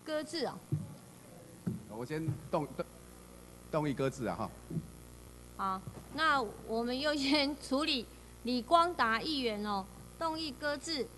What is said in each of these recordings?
搁置哦。 我先动议搁置啊哈。 好，那我们优先处理李光达议员哦，动议搁置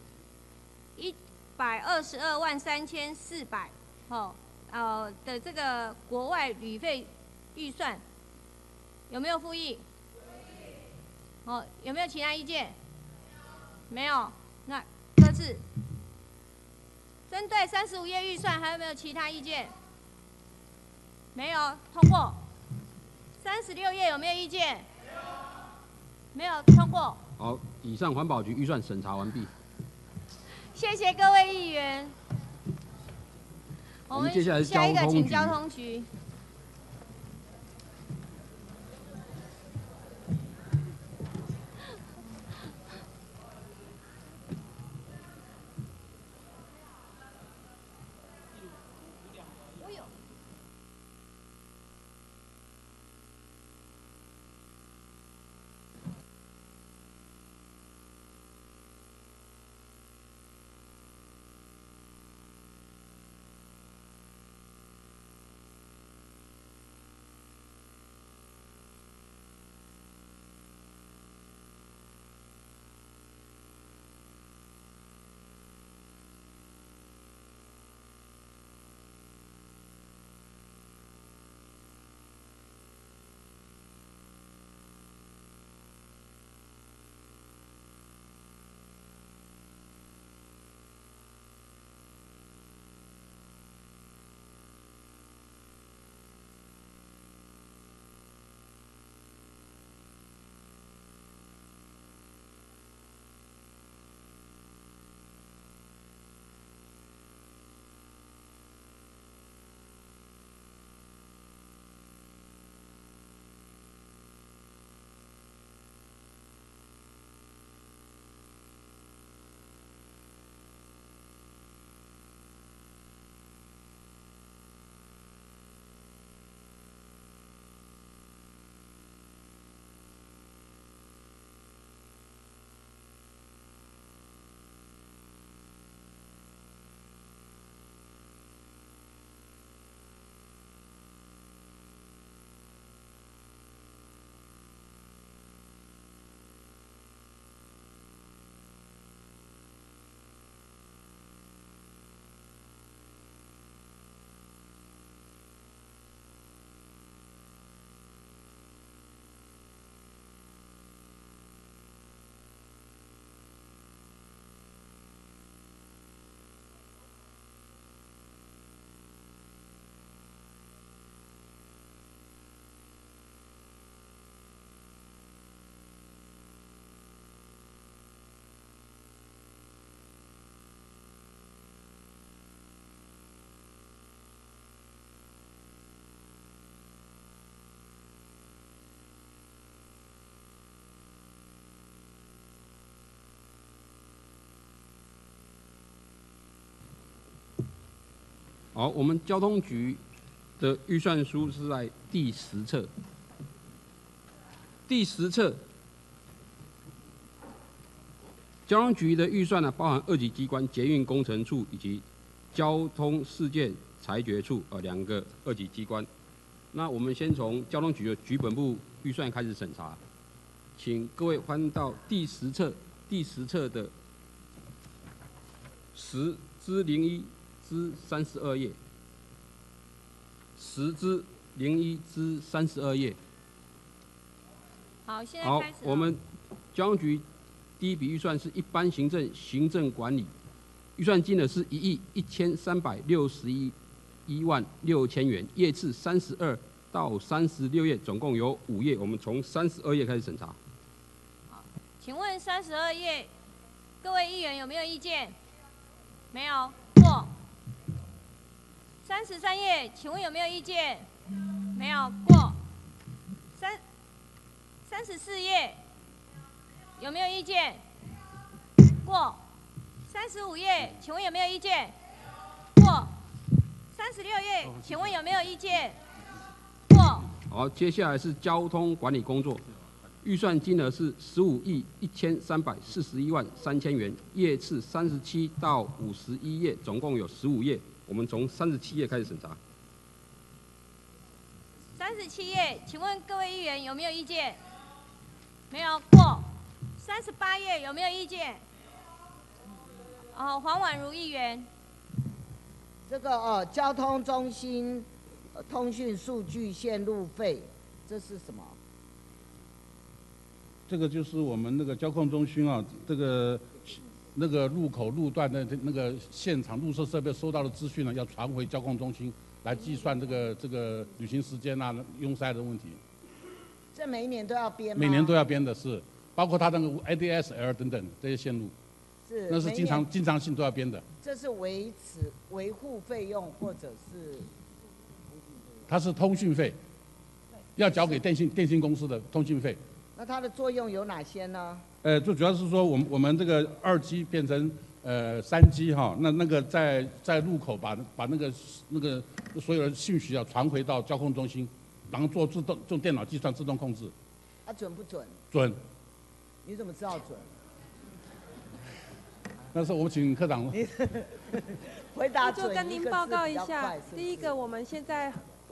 122.34万的这个国外旅费预算，有没有复议？哦，有没有其他意见？没有，那搁置。针对35页预算，还有没有其他意见？没有，通过。36页有没有意见？没有，通过。 好，以上环保局预算审查完毕。 谢谢各位议员。 我们接下来是下一个请交交通局。 好，我们交通局的预算书是在第10册。第10册，交通局的预算呢，包含2级机关捷运工程处以及交通事件裁决处2个2级机关。那我们先从交通局的局本部预算开始审查，请各位翻到第10册，第10册的10之01之32页，10之01之32页。 好，现在好开始。 我们交通局第一笔预算是一般行政管理，预算金额是11361万6千元，页次32到36页，总共有5页。我们从32页开始审查。 好，请问32页，各位议员有没有意见？没有，过。33页，请问有没有意见？没有，过。34页，有没有意见？过。35页，请问有没有意见？过。36页，请问有没有意见？过。 好，接下来是交通管理工作，预算金额是151341万3千元，页次37到51页，总共有15页。 我们从37页开始审查。 37页，请问各位议员有没有意见？没有过。38页有没有意见？黄婉如议员。 这个交通中心通讯数据线路费，这是什么？ 这个就是我们那个交控中心啊，这个那个路口路段的那个现场路设设备收到的资讯呢，要传回交控中心来计算这个旅行时间啊、拥塞的问题。 这每一年都要编吗？ 每年都要编的是，包括它那个 ADSL 等等这些线路， 是那是经常性都要编的。 这是维护费用或者是？ 它是通讯费，要缴给电信公司的通讯费。 那它的作用有哪些呢？ 最主要是说我们这个2G 变成3G 哈，那个在路口把那个所有的讯息要传回到交控中心，然后做用电脑计算自动控制。 准不准？ 准。 你怎么知道准？ 那是我请科长。 回答准。 就跟您报告一下，第一个我们现在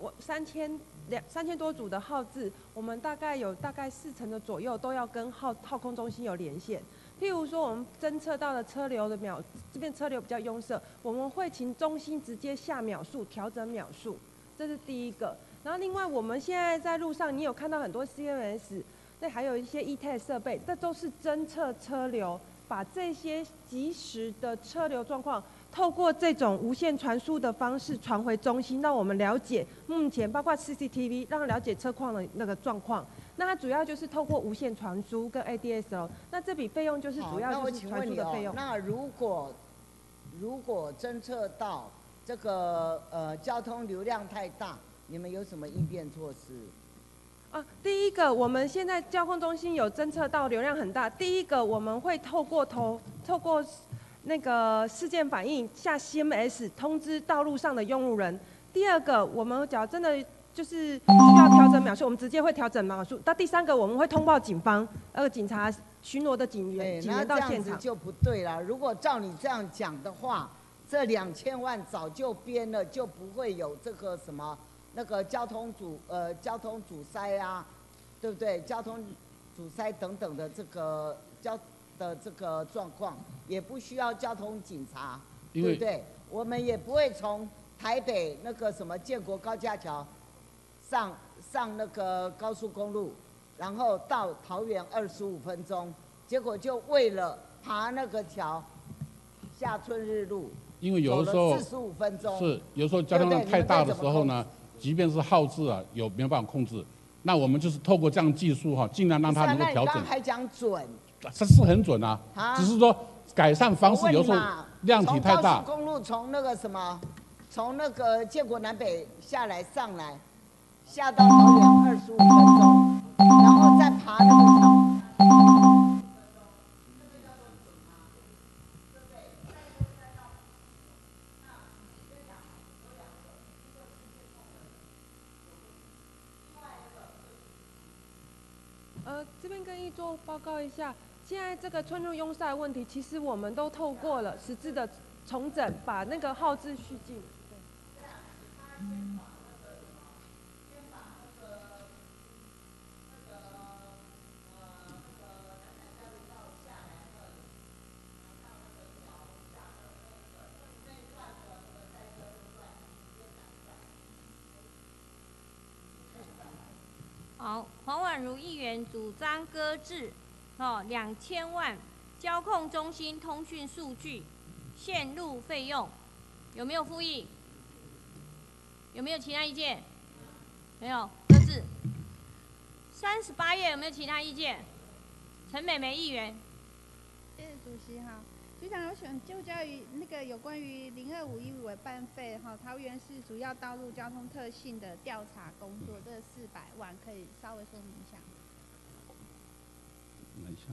3000多组的号志，我们大概40%的左右都要跟号控中心有连线。譬如说，我们侦测到的车流的这边车流比较拥塞，我们会请中心直接下秒数调整秒数，这是第一个。然后另外，我们现在在路上，你有看到很多 CMS， 那还有一些 ETAG 设备，这都是侦测车流，把这些即时的车流状况，透过这种无线传输的方式传回中心，让我们了解目前包括 CCTV， 让了解车况的那个状况。那它主要就是透过无线传输跟 ADSL， 那这笔费用就是主要就是传输的费用。 那如果侦测到这个交通流量太大，你们有什么应变措施？ 第一个，我们现在交控中心有侦测到流量很大。第一个，我们会透过那个事件反应下 CMS 通知道路上的用路人。第二个，我们只要真的就是需要调整秒数，我们直接会调整秒数。到第三个，我们会通报警方，警察巡逻的警员到现场。 那这样子就不对了。如果照你这样讲的话，这2000万早就编了，就不会有这个什么那个交通阻塞啊，对不对？交通阻塞等等的这个状况，也不需要交通警察，对不对？我们也不会从台北那个什么建国高架桥上那个高速公路，然后到桃园25分钟，结果就为了爬那个桥下春日路， 因为有的时候 45分钟， 是有时候交通量太大的时候呢，即便是号志啊没有办法控制，那我们就是透过这样技术哈，尽量让它能够调整。 那你刚还讲准？ 这是很准啊，只是说改善方式有时候量体太大。 从高速公路从那个什么，从那个建国南北下来，下到桃园25分钟，然后再爬那个桥。 这边跟议座报告一下，现在这个村路拥塞问题，其实我们都透过了实质的重整，把那个号志续进。 好，黄婉如议员主张搁置，2000万交控中心通讯数据线路费用，有没有复议？有没有其他意见？没有，搁置。38页有没有其他意见？陈美眉议员。 谢谢主席哈。局长，我想就教于那个有关于0251委办费桃园市主要道路交通特性的调查工作，这400万可以稍微说明一下。 哪一项？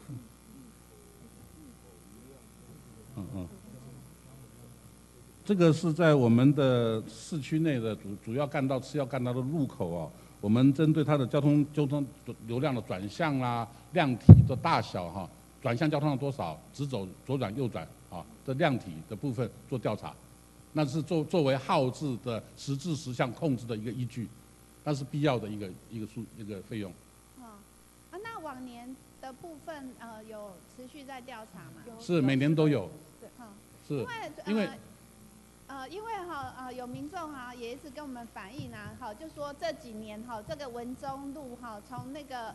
这个是在我们的市区内的主要干道、次要干道的路口哦，我们针对它的交通流量的转向啦、量体的大小哈。转向交通量多少，直走、左转、右转啊，这量体的部分做调查。 那是作为耗资的实质实项控制的一个依据，那是必要的一个费用。 那往年的部分有持续在调查吗？ 是每年都有。 对， 是。 因为有民众也一直跟我们反映就说这几年这个文中路从那个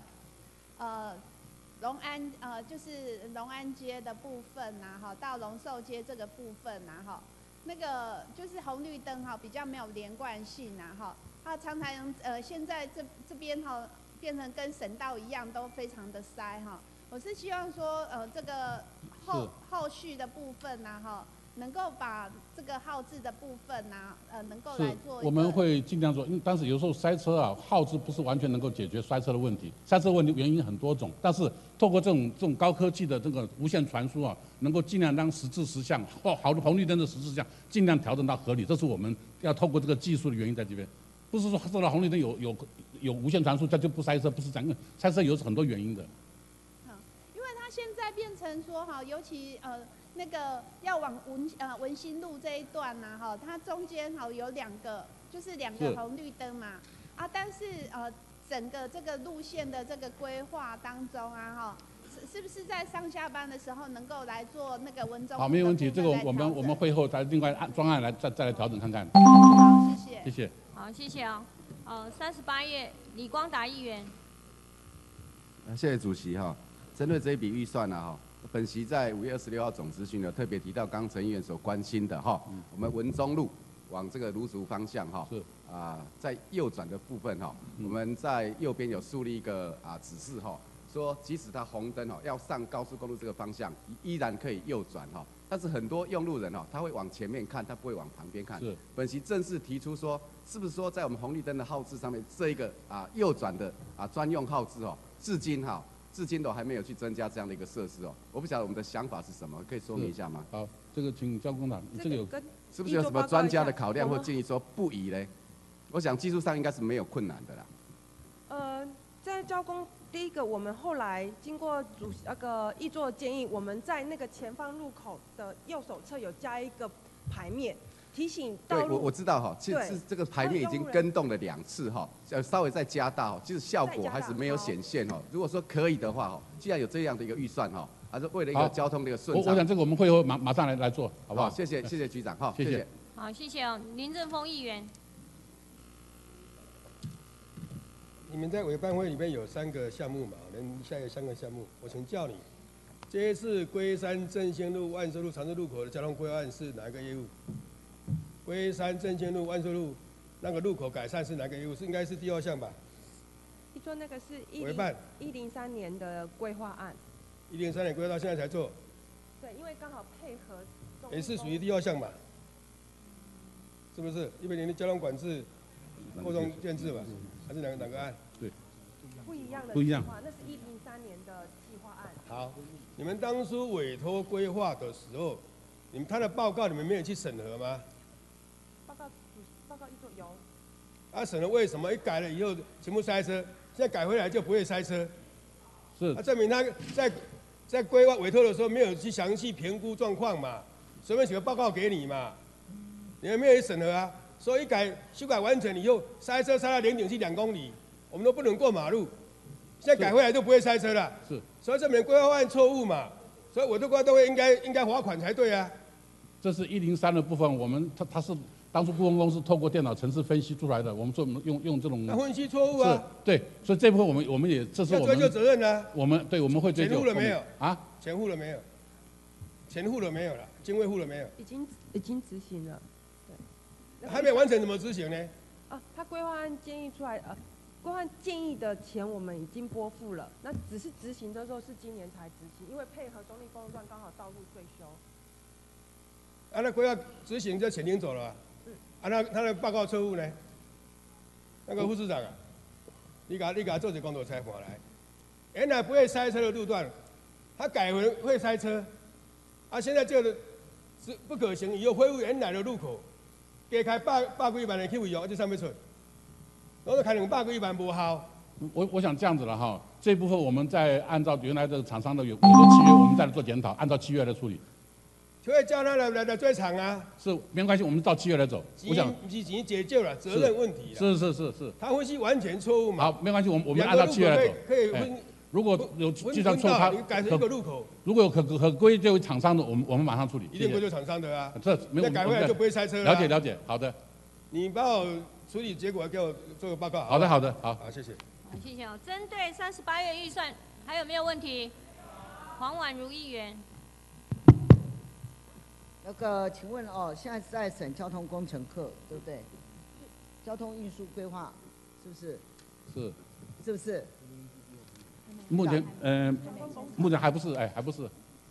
就是龙安街的部分到龙寿街这个部分那个就是红绿灯比较没有连贯性它常常现在这边变成跟省道一样都非常的塞我是希望说这个后续的部分能够把这个耗资的部分能够来做。 我们会尽量做，但是有时候塞车耗资不是完全能够解决塞车的问题。塞车问题原因很多种，但是透过这种高科技的这个无线传输能够尽量让实质实项红绿灯的实质实项尽量调整到合理。这是我们要透过这个技术的原因在这边，不是说受到红绿灯有无线传输，它就不塞车，不是这样，塞车有很多原因的。 因为它现在变成说尤其那个要往文心路这一段它中间有两个红绿灯嘛但是整个这个路线的这个规划当中是不是在上下班的时候能够来做那个文中？ 好，没有问题，这个我们会后再另外专案来再来调整看看。 好，谢谢。 谢谢。 好，谢谢38页李光达议员。 谢谢主席针对这一笔预算本席在5月26号总咨询有特别提到，刚陈议员所关心的我们文中路往这个芦竹方向在右转的部分我们在右边有树立一个指示说即使它红灯要上高速公路这个方向，依然可以右转但是很多用路人他会往前面看，他不会往旁边看。本席正式提出说，是不是说在我们红绿灯的号志上面这一个右转的专用号志至今都还没有去增加这样的一个设施我不晓得我们的想法是什么，可以说明一下吗？ 好，这个请交工长，这个有是不是有什么专家的考量或建议说不宜嘞？我想技术上应该是没有困难的啦。 在交工第一个，我们后来经过议座建议，我们在那个前方入口的右手侧有加一个牌面。提醒道路。 对，我知道其实这个牌面已经更动了2次要稍微再加大其实效果还是没有显现如果说可以的话既然有这样的一个预算还是为了一个交通的一个顺畅。 我想这个我们会后马上来做，好不好？ 谢谢局长谢谢。 好，谢谢林正峰议员。 你们在委办会里面有3个项目嘛？下一个3个项目，我请教你，这一次龟山振兴路、万寿路、长治路口的交通规划案是哪一个业务？龟山振兴路、万寿路那个路口改善是哪个业务？应该是第2项吧？ 你说那个是103年的规划案。 103年规划到现在才做。 对，因为刚好配合。 也是属于第2项吧？是不是？100年的交通管制、扩充建制吧？还是哪个案？ 对。 不一样的不一样。 那是103年的计划案。 好，你们当初委托规划的时候，他的报告你们没有去审核吗？ 报告一做有。 审核为什么一改了以后全部塞车，现在改回来就不会塞车？ 是。 证明他在规划委托的时候没有去详细评估状况嘛，随便写个报告给你嘛，你们没有去审核啊？所以修改完成以后，塞车塞到0.72公里，我们都不能过马路。现在改回来就不会塞车了。 是。 所以证明规划案错误嘛，所以委托规划单位应该罚款才对啊。 这是103的部分，它是当初顾问公司透过电脑程式分析出来的，我们说用这种。 那分析错误啊。 对，所以这部分我们也这是我们。 要追究责任啊。 我们会追究。 钱付了没有？ 啊？ 钱付了没有？钱付了没有了？经费付了没有？ 已经执行了。对。 还没完成怎么执行呢？ 他规划案建议出来规划建议的钱我们已经拨付了，那只是执行的时候是今年才执行，因为配合中立公路段刚好道路税修。 那规划执行就钱领走了那他的报告错误呢？那个副市长你给他做这工作采访来，原来不会塞车的路段，他改为会塞车，现在这个是不可行，以后恢复原来的路口，加开百几万的去费用，这上面出。我都开200几万不好。 我想这样子了这部分我们再按照原来的厂商的有契约，我们再来做检讨，按照契约来处理。 就会叫他来追偿啊。 是没关系，我们照7月来走。我想不是钱解救了，责任问题了。 是。 他分析完全错误嘛。 好，没关系，我们按照7月来走。 可以分。 如果有计算错误，他改成一个路口。 如果有可归咎于厂商的，我们马上处理。 一定归咎厂商的啊。 这没有。 再改回来就不会塞车了。 了解，好的。 你帮我处理结果，给我做个报告。 好的，好， 谢谢。 好，谢谢哦。针对38月预算还有没有问题？黄婉如议员。 那个，请问哦，现在是在审交通工程课，对不对？交通运输规划是不是？是不是？ 目前还不是，还不是。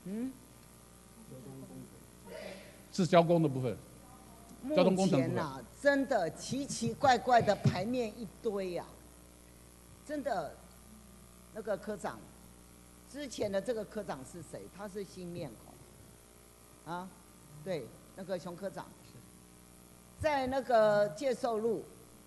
是交工的部分。交通工程部分。 真的奇奇怪怪的牌面一堆呀、真的，那个科长，之前的这个科长是谁？他是新面孔。啊，对，那个熊科长。在那个介寿路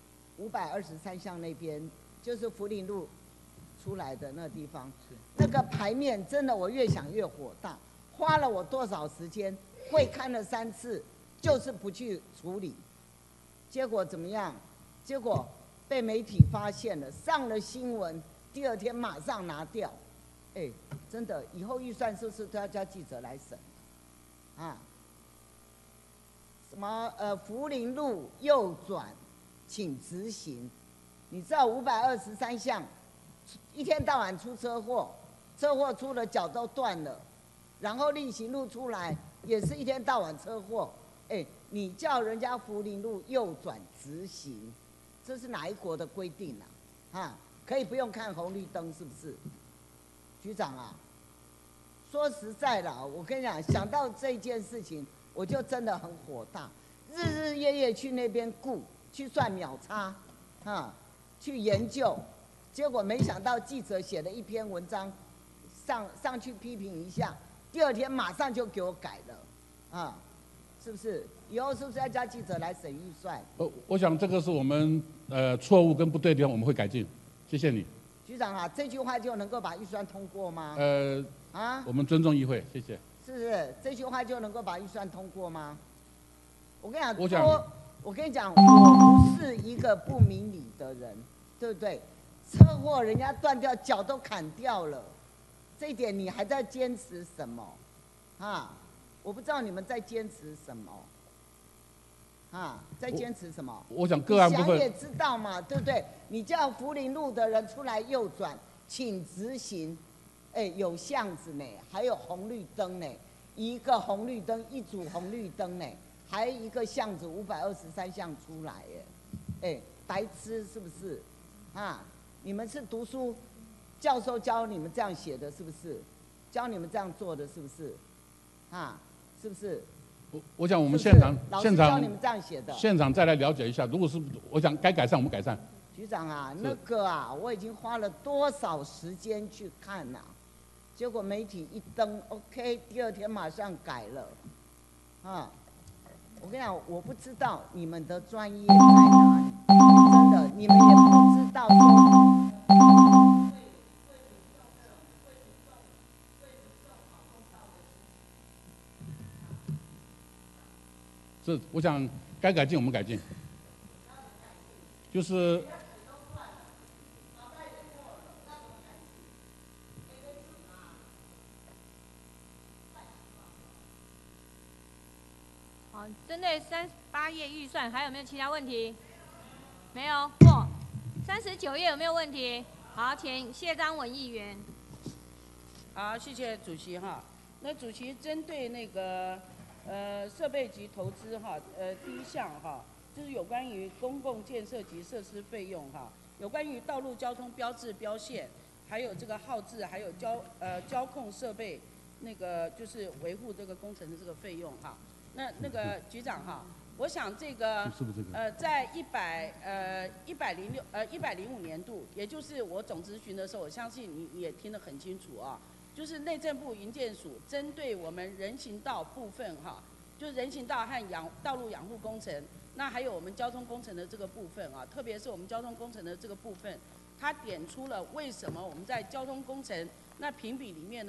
523巷那边，就是福林路出来的那地方，那个牌面真的我越想越火大，花了我多少时间，会看了3次，就是不去处理，结果怎么样？结果被媒体发现了，上了新闻，第2天马上拿掉。哎，真的，以后预算是不是都要叫记者来审？啊？什么福林路右转，请直行。你知道523巷，一天到晚出车祸，车祸出了脚都断了，然后力行路出来也是一天到晚车祸。哎，你叫人家福林路右转直行，这是哪一国的规定啊？啊，可以不用看红绿灯是不是？局长啊，说实在的，我跟你讲，想到这件事情，我就真的很火大，日日夜夜去那边顾，去算秒差，啊，去研究，结果没想到记者写了一篇文章，上去批评一下，第2天马上就给我改了，啊，是不是？以后是不是要叫记者来审预算？ 我想这个是我们错误跟不对的地方，我们会改进。谢谢你。 局长啊，这句话就能够把预算通过吗？ 我们尊重议会，谢谢。 是不是这句话就能够把预算通过吗？我跟你讲，我跟你讲，我不是一个不明理的人，对不对？车祸人家断掉脚都砍掉了，这一点你还在坚持什么？啊，我不知道你们在坚持什么。啊，在坚持什么？ 我想个案部分想也知道嘛，对不对？你叫福林路的人出来右转，请直行。哎，有巷子呢，还有红绿灯呢，一个红绿灯，一组红绿灯呢，还一个巷子523巷出来耶。哎，白痴是不是？啊，你们是读书教授教你们这样写的，是不是？教你们这样做的，是不是？啊，是不是？ 我想我们现场现场再来了解一下，如果是我想该改善我们改善。 局长啊，那个啊，我已经花了多少时间去看呐、结果媒体一登 ，OK， 第2天马上改了，啊，我跟你讲，我不知道你们的专业在哪里，真的，你们也不知道说。 这我想该改进我们改进，就是好，针对38页预算还有没有其他问题？没有，过。39页有没有问题？好，请谢章文议员。 好，谢谢主席哈。那主席针对那个设备及投资哈，第1项哈，就是有关于公共建设及设施费用哈，有关于道路交通标志标线，还有这个号志，还有交控设备，那个就是维护这个工程的这个费用哈。那个局长哈，我想这个在105年度，也就是我总咨询的时候，我相信你也听得很清楚啊。就是内政部营建署针对我们人行道部分哈，就是人行道和道路养护工程，那还有我们交通工程的这个部分啊，特别是我们交通工程的这个部分，它点出了为什么我们在交通工程那评比里面呢，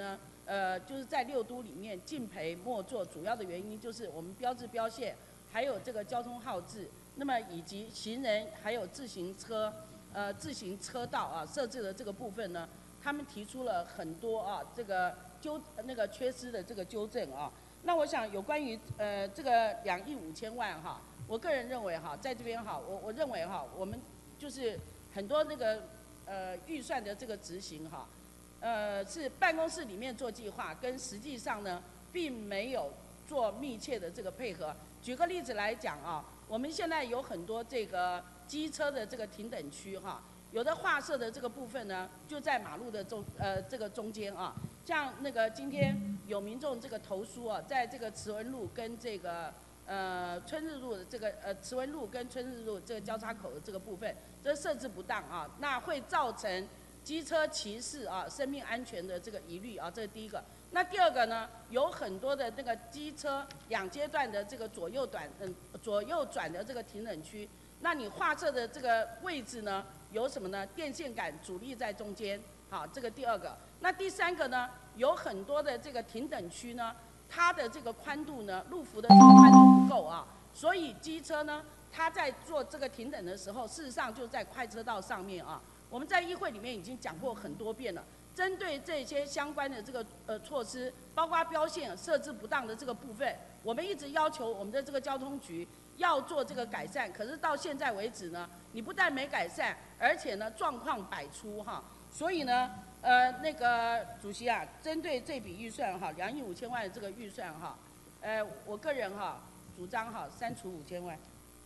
就是在6都里面敬陪末座，主要的原因就是我们标志标线，还有这个交通号志，那么以及行人还有自行车道啊设置的这个部分呢，他们提出了很多啊这个缺失的这个纠正啊。那我想有关于这个2亿5千万哈，我个人认为哈，在这边哈，我认为哈，我们就是很多那个预算的这个执行哈，是办公室里面做计划，跟实际上呢并没有做密切的这个配合。举个例子来讲啊，我们现在有很多这个机车的这个停等区哈，有的画设的这个部分呢就在马路的这个中间啊。像那个今天有民众这个投诉啊，在这个慈文路跟这个春日路的这个慈文路跟春日路这个交叉口的这个部分，这设置不当啊，那会造成机车骑士啊生命安全的这个疑虑啊，这是第一个。那第二个呢，有很多的那个机车2阶段的这个左右转的这个停等区，那你画设的这个位置呢，有什么呢？电线杆阻力在中间，好，这个第二个。那第三个呢，有很多的这个停等区呢，它的这个宽度呢，路幅的这个宽度不够啊，所以机车呢，它在做这个停等的时候，事实上就在快车道上面啊。我们在议会里面已经讲过很多遍了，针对这些相关的这个措施，包括标线设置不当的这个部分，我们一直要求我们的这个交通局要做这个改善，可是到现在为止呢，你不但没改善，而且呢状况百出哈。所以呢，那个主席啊，针对这笔预算哈，2亿5千万的这个预算哈，我个人哈主张哈删除5千万。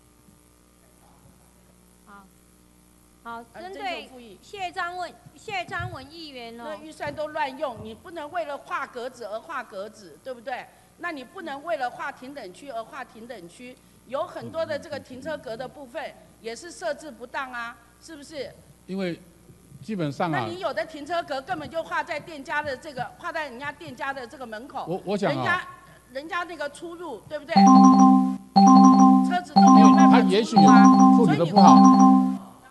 好，针对谢章文议员哦， 那预算都乱用，你不能为了画格子而画格子，对不对？那你不能为了画停等区而画停等区，有很多的这个停车格的部分也是设置不当啊，是不是？ 因为基本上啊， 那你有的停车格根本就画在店家的这个，画在人家店家的这个门口， 我想啊， 人家那个出入，对不对？车子都没有办法出入啊， 他也许处理的不好。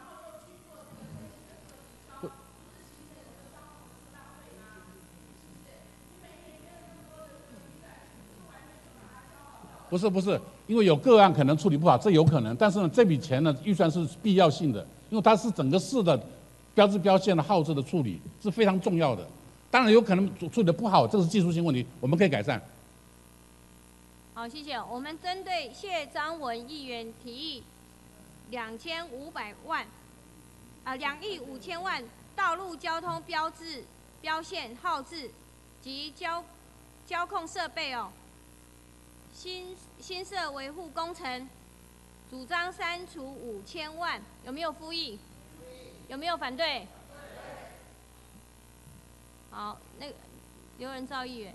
不是，因为有个案可能处理不好，这有可能。但是呢，这笔钱呢，预算是必要性的，因为它是整个市的标志标线的号志的处理是非常重要的。当然有可能处理的不好，这个是技术性问题，我们可以改善。 好，谢谢。我们针对谢章文议员提议2500万，2亿5千万道路交通标志标线号志及交控设备哦。新设维护工程，主张删除5千万，有没有复议？有没有反对？好，那个刘仁兆议员。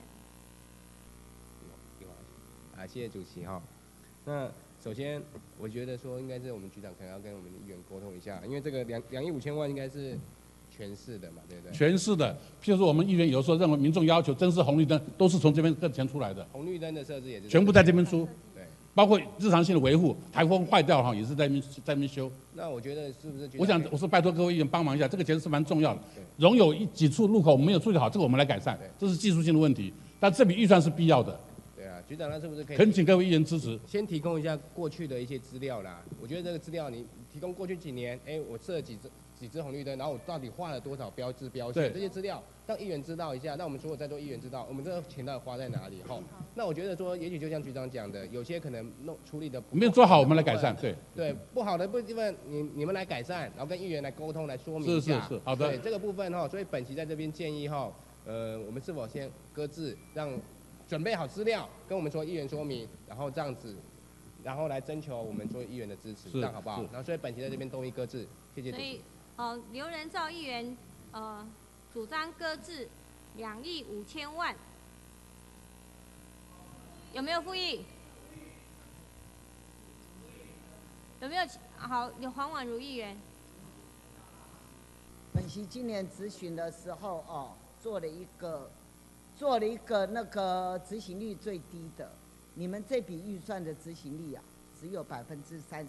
谢谢主席哈。那首先，我觉得说应该是我们局长可能要跟我们的议员沟通一下，因为这个2亿5千万应该是全市的嘛，对不对？ 全市的，譬如说我们议员有时候认为民众要求增设红绿灯，都是从这边挣钱出来的。 红绿灯的设置也是全部在这边出， 对， 包括日常性的维护，台风坏掉哈也是在那边修。 那我觉得是不是？ 我是拜托各位议员帮忙一下，这个钱是蛮重要的。容有几处路口没有处理好，这个我们来改善，这是技术性的问题。但这笔预算是必要的。 对啊，局长，那是不是可以？ 恳请各位议员支持。 先提供一下过去的一些资料啦。我觉得这个资料你提供过去几年，我设了几只红绿灯，然后我到底画了多少标志标线，这些资料让议员知道一下，让我们所有在座议员知道，我们这个钱到底花在哪里哈。那我觉得说，也许就像局长讲的，有些可能处理的没有做好，我们来改善。 对，不好的部分你们来改善，然后跟议员来沟通来说明一下。 是，好的。 对这个部分哈，所以本席在这边建议哈，我们是否先搁置，让准备好资料跟我们说议员说明，然后这样子，然后来征求我们所有议员的支持，这样好不好？然后所以本席在这边动议搁置，谢谢主席。 刘仁兆议员主张搁置2亿5千万，有没有复议？有没有？好，有黄婉如议员。 本席今年质询的时候做了一个那个执行率最低的，你们这笔预算的执行率只有38.04%。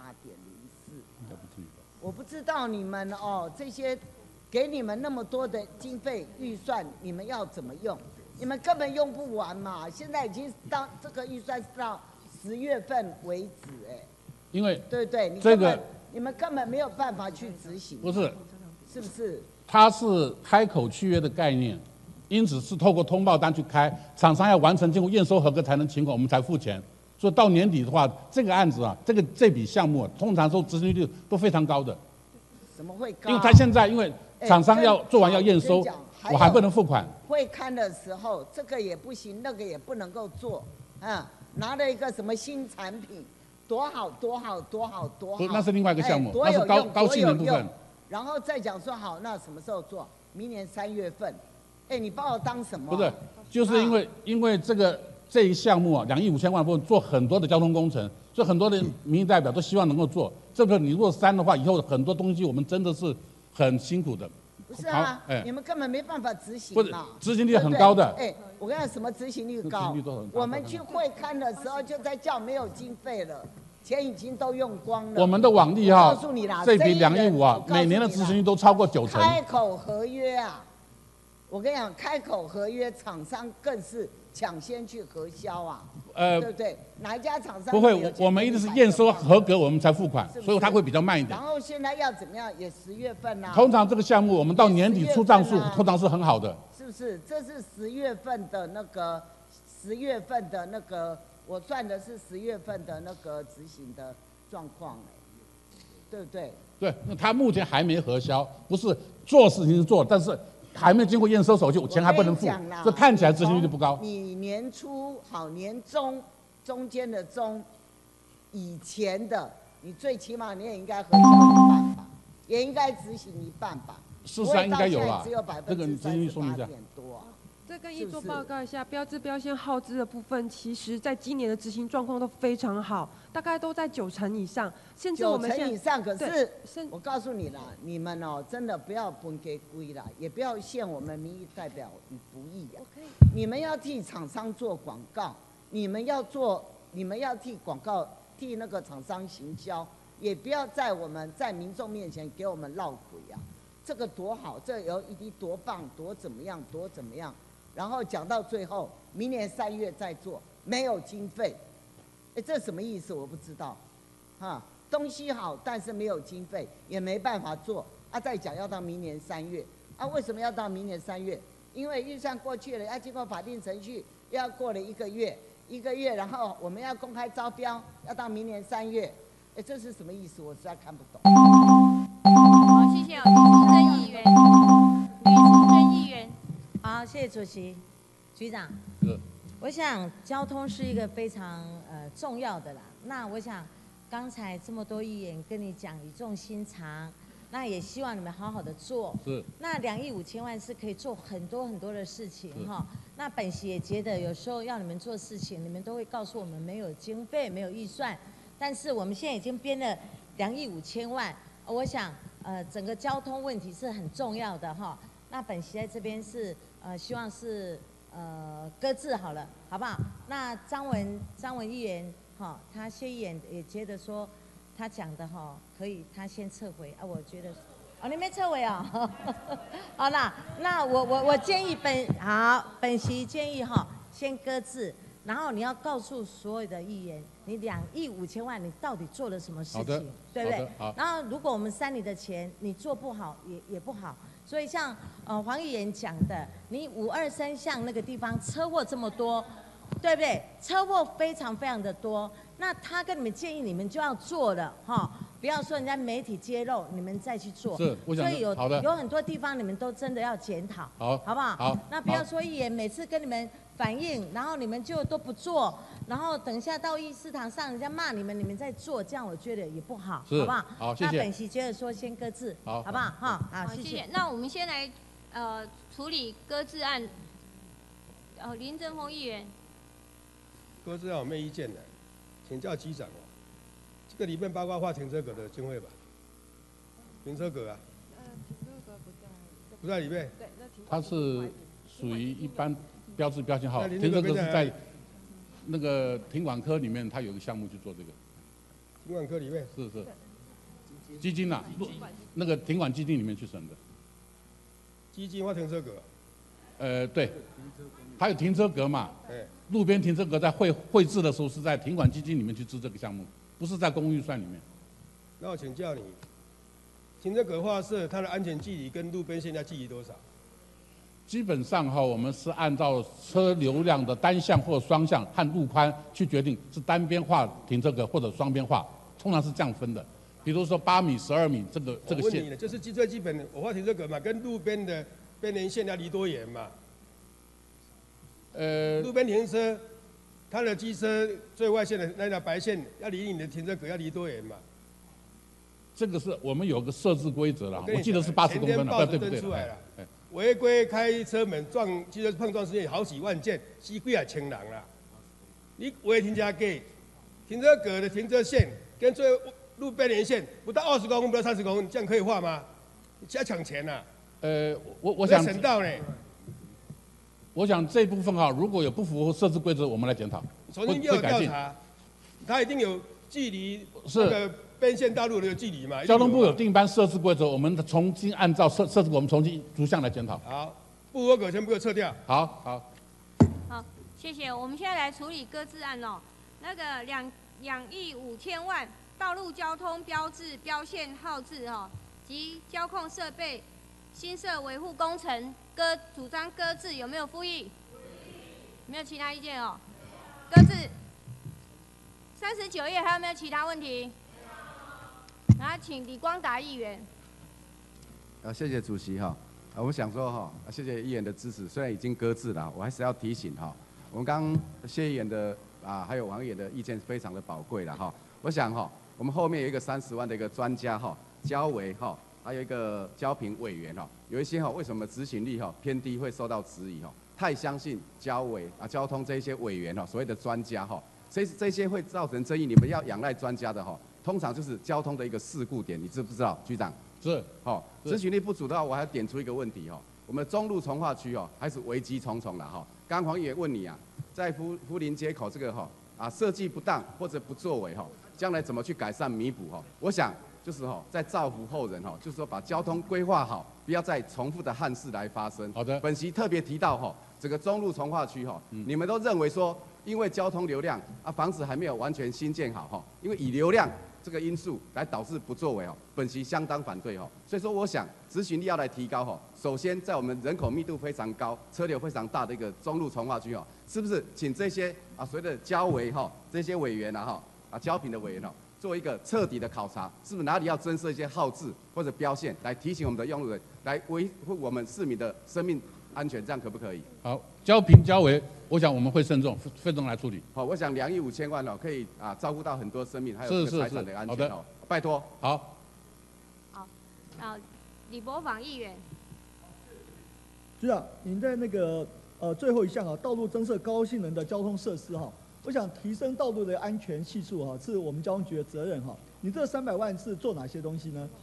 我不知道你们这些给你们那么多的经费预算，你们要怎么用？ 你们根本用不完嘛。现在已经到这个预算是到10月份为止，哎， 因为对不对？你们根本没有办法去执行。 不是， 是不是？ 它是开口契约的概念，因此是透过通报单去开，厂商要完成经过验收合格才能请款，我们才付钱。所以到年底的话，这个案子啊，这笔项目、通常说执行率都非常高的。 怎么会高？ 因为他现在因为厂商要做完要验收，我还不能付款。 会刊的时候，这个也不行，那个也不能够做，拿了一个什么新产品，多好多好多好多好。 那是另外一个项目，那是高性能部分。 然后再讲说好，那什么时候做？明年3月份。哎，你把我当什么？ 不是，就是因为这一项目啊，2亿5千万部分做很多的交通工程，所以很多的民意代表都希望能够做。这个你如果删的话，以后很多东西我们真的是很辛苦的。 不是啊，你们根本没办法执行嘛。 不是，执行率很高的。 哎，我跟你讲，什么执行率高？我们去会刊的时候就在叫没有经费了，钱已经都用光了。 我们的网力哈， 告诉你啦， 这笔2亿5啊，每年的执行率都超过90%。 开口合约啊，我跟你讲，开口合约厂商更是抢先去核销啊。对不对？哪一家厂商不会？我们一定是验收合格我们才付款，所以它会比较慢一点。 然后现在要怎么样？也10月份啊。 通常这个项目我们到年底出账数，通常是很好的。 是不是？这是10月份的那个，我算的是10月份的那个执行的状况，对不对？ 对，那他目前还没核销，不是做事情是做，但是还没经过验收手续，钱还不能付，这看起来执行率就不高。 你年初好，年中间的中以前的，你最起码你也应该核销一半吧，也应该执行一半吧。 事实上应该有啦， 只有这个你执行率说明一下。 这跟一做报告一下，标志标线耗资的部分，其实在今年的执行状况都非常好，大概都在90%以上，甚至我们 9成以上。可是我告诉你啦，你们哦，真的不要分给归啦，也不要陷我们民意代表于不义啊。你们要替厂商做广告，你们要替广告替那个厂商行销，也不要在民众面前给我们闹鬼啊。这个多好，这有一滴多棒，多怎么样，多怎么样。然后讲到最后，明年3月再做，没有经费，哎，这什么意思？我不知道，东西好，但是没有经费，也没办法做。再讲要到明年3月，为什么要到明年3月？因为预算过去了，要经过法定程序，又要过了1个月，然后我们要公开招标，要到明年3月，哎，这是什么意思？我实在看不懂。 好，谢谢李淑珍议员。 好，谢谢主席，局长。我想交通是一个非常重要的啦。那我想刚才这么多议员跟你讲语重心长，那也希望你们好好的做。是。那2亿5千万是可以做很多很多的事情哈。那本席也觉得有时候要你们做事情，你们都会告诉我们没有经费、没有预算，但是我们现在已经编了2亿5千万，我想整个交通问题是很重要的哈。那本席在这边是希望是搁置好了，好不好？那张文议员他谢议员也觉得说他讲的可以，他先撤回啊。我觉得你没撤回哦。好啦，那我建议本席建议先搁置，然后你要告诉所有的议员，你2亿5千万你到底做了什么事情，对不对？然后如果我们删你的钱，你做不好也不好。所以像黄议员讲的，你523巷那个地方车祸这么多，对不对？车祸非常非常的多，那他跟你们建议你们就要做了不要说人家媒体揭露，你们再去做。是，所以有很多地方你们都真的要检讨，好不好？好。那不要说议员每次跟你们反映，然后你们就都不做，然后等一下到议事堂上人家骂你们，你们再做，这样我觉得也不好，好不好？好，谢谢。那本席觉得说先搁置，好不好？好，谢谢。 那我们先来处理搁置案。林正峰议员。 搁置案我没意见的，请教局长这个里面包括画停车格的经费吧？停车格啊？停车格不在里面。对， 它是属于一般标志标签号，停车格是在那个停管科里面，它有个项目去做这个。 停管科里面？ 是。基金那个停管基金里面去审的。 基金画停车格。 对，还有停车格嘛。路边停车格在绘制的时候是在停管基金里面去支这个项目，不是在公共预算里面。 那我请教你，停车格画设它的安全距离跟路边现在距离多少？ 基本上哈，我们是按照车流量的单向或双向和路宽去决定，是单边画停车格或者双边画，通常是这样分的。比如说8米、12米这个线。 我问你了，就是最基本的，我画停车格嘛，跟路边的边连线要离多远嘛？路边停车，它的机车最外线的那条白线要离你的停车格要离多远嘛？ 这个是我们有个设置规则了，我记得是80公分了，对不对？违规开车门撞汽车碰撞事件好几万件，死几啊千人啦。你违停车格，停车格的停车线跟最路边连线不到20公分，不到30公分，这样可以画吗？你加抢钱呐？ 我想省道呢。 我想这部分哈，如果有不符合设置规则，我们来检讨。 重新要调查，它一定有距离那个边线道路的距离嘛？ 交通部有定班设置规则，我们重新按照设置，我们重新逐项来检讨。 好，不合格全部给我撤掉。 好， 谢谢。我们现在来处理搁置案哦。那个2亿5千万道路交通标志标线号志哦及交控设备新设维护工程主张搁置，有没有复议？没有其他意见哦。搁置。39页还有没有其他问题？然后请李光达议员。 谢谢主席哈。我想说哈，谢谢议员的支持。虽然已经搁置了，我还是要提醒哈，我们刚谢议员的还有王议员的意见非常的宝贵了哈。我想哈，我们后面有一个30万的一个专家哈，交委哈，还有一个交评委员哈，有一些哈为什么执行力哈偏低会受到质疑哈？太相信交委交通这些委员哈，所谓的专家哈，这些会造成争议。你们要仰赖专家的哈，通常就是交通的一个事故点，你知不知道，局长？ 是。 好，执行力不足的话，我还要点出一个问题哈，我们中路从化区哦还是危机重重了哈。刚黄议员问你啊，在福林街口这个哈设计不当或者不作为哈，将来怎么去改善弥补哈？我想就是在造福后人哈，就是说把交通规划好，不要再重复的憾事来发生。 好的。 本席特别提到整个中路从化区你们都认为说，因为交通流量房子还没有完全新建好因为以流量这个因素来导致不作为本席相当反对所以说我想执行力要来提高首先在我们人口密度非常高、车流非常大的一个中路从化区是不是请这些所谓的交委这些委员交评的委员做一个彻底的考察，是不是哪里要增设一些号志或者标线来提醒我们的用路人，来维护我们市民的生命安全，这样可不可以？ 好，交评交委，我想我们会慎重来处理。 好，我想2亿5千万可以照顾到很多生命还有这个财产的安全好的， 拜托。 好。 李博坊议员。 局长，您在那个最后一项道路增设高性能的交通设施我想提升道路的安全系数是我们交通局的责任你这300万是做哪些东西呢？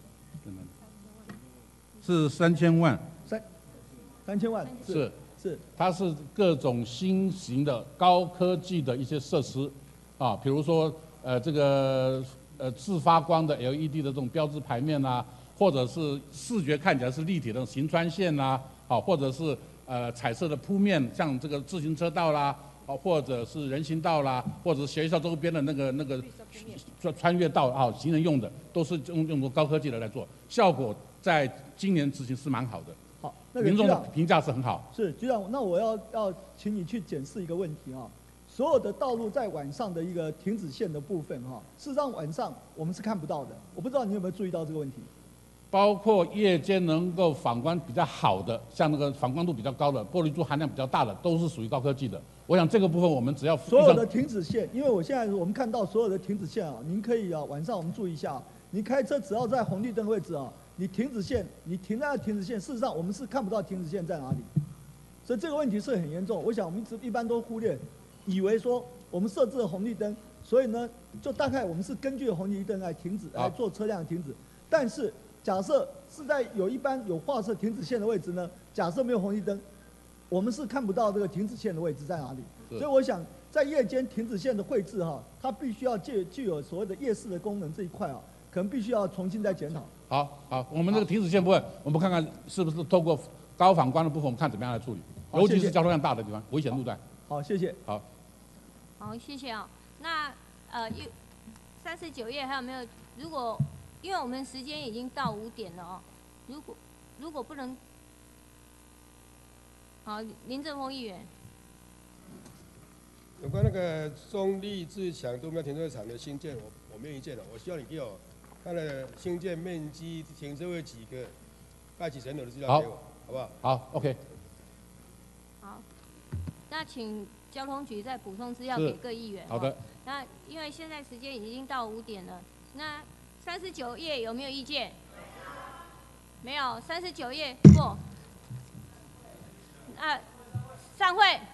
是3000万。 3000万。是。 它是各种新型的高科技的一些设施比如说这个自发光的 LED 的这种标志牌面或者是视觉看起来是立体的行穿线或者是彩色的铺面，像这个自行车道啦，或者是人行道啦，或者是学校周边的那个穿越道行人用的，都是用高科技的来做，效果在今年执行是蛮好的。 好， 民众的评价是很好。 是局长，那我要请你去检视一个问题所有的道路在晚上的一个停止线的部分事实上晚上我们是看不到的，我不知道你有没有注意到这个问题。 包括夜间能够反光比较好的，像那个反光度比较高的、玻璃珠含量比较大的，都是属于高科技的。我想这个部分我们只要所有的停止线，因为我们看到所有的停止线您可以晚上我们注意一下，你开车只要在红绿灯位置你停止线，你停在停止线，事实上我们是看不到停止线在哪里，所以这个问题是很严重。我想我们一般都忽略，以为说我们设置了红绿灯，所以呢就大概我们是根据红绿灯来停止来做车辆停止，但是假设是在一般有画设停止线的位置呢，假设没有红绿灯，我们是看不到这个停止线的位置在哪里。所以我想在夜间停止线的绘制它必须要具有所谓的夜视的功能这一块可能必须要重新再检讨。 好，我们这个停止线部分，我们看看是不是透过高反光的部分，我们看怎么样来处理。 尤其是交通量大的地方，危险路段。 好，谢谢。 好。 好，谢谢哦。那39页还有没有？如果因为我们时间已经到5点了哦，如果不能，好，林正峰议员。 有关那个中立自强都庙停车场的新建，我没有意见了。我希望你给我它的新建面积、停车位几个、盖几层楼的资料给我，好不好？ 好 ，OK。 好，那请交通局再补充资料给各议员。 好的。 那因为现在时间已经到5点了，那39页有没有意见？没有，39页过。那散会。